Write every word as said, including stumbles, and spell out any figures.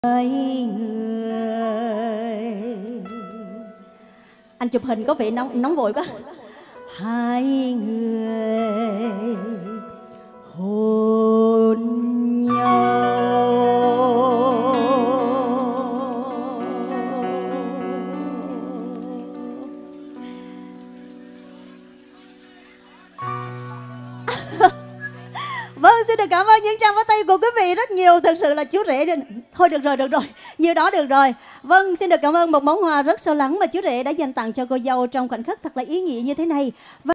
Hai người. Anh chụp hình có vẻ nóng nóng vội quá. Hai người hôn nhau. Vâng, xin được cảm ơn những tràng pháo tay của quý vị rất nhiều. Thực sự là chú rể. Thôi được rồi, được rồi, nhiều đó được rồi. Vâng, xin được cảm ơn một món quà rất sâu lắng mà chú rể đã dành tặng cho cô dâu trong khoảnh khắc thật là ý nghĩa như thế này.